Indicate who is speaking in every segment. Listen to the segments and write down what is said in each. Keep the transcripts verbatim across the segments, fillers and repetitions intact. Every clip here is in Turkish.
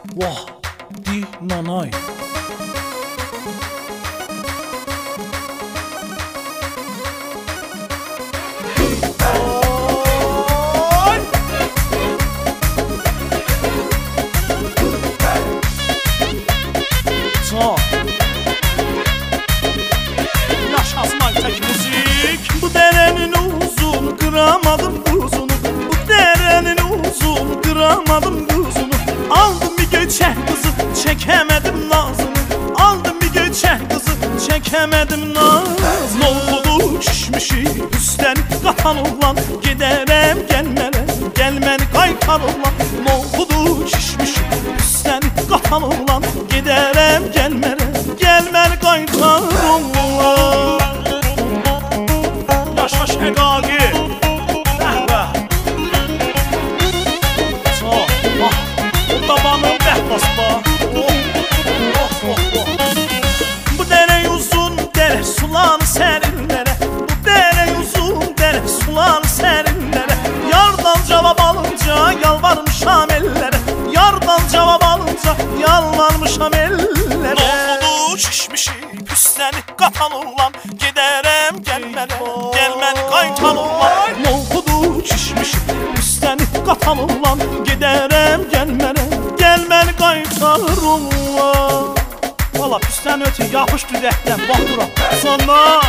Speaker 1: Vah, di nanay. Yaşasın tek müzik. Bu derenin uzun kıramadım kuzunu. Bu derenin uzun kıramadım kuzunu. Aldım bir göçek kızı çekemedim nazını. Aldım bir göçek kızı çekemedim nazını. Oldu şişmişi üstten katan olan. Giderem gelmene gelmeni kaytar olan. Oldu şişmişi üstten katan olan. Giderem gelmene gelmeni kaytar olan. Yaşaş Egagi Bəhbə Ah, babanın bəhbas bax Bu dərə uzun dərə sulanı sərinlərə. Bu dərə uzun dərə sulanı sərinlərə. Yardan cavab alınca yalvarmışam ellərə. Yardan cavab alınca yalvarmışam ellərə. Oldu şişmişi püsləni qatan olan. Giderem gelmene gelmeni kaytan olan. Oldu şişmişi püsləni qatan olan. Giderem gelmene gelmeni kaytan olan. Valla püsləni ötü yapış düzəkdən bax dura. Sonra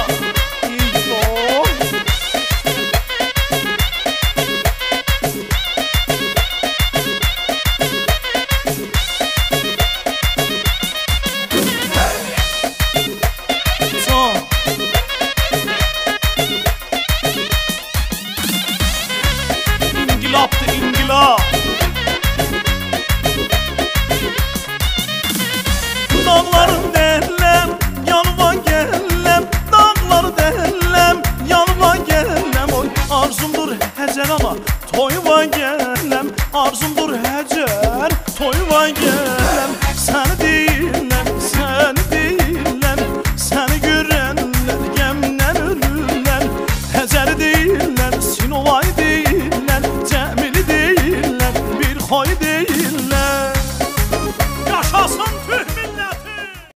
Speaker 1: İngilaptı ingilap. Dağları derlem yanıma gelem. Dağları derlem yanıma gelem. Oy arzumdur həcər ana toyuma gelem. Arzumdur həcər toyuma gelem.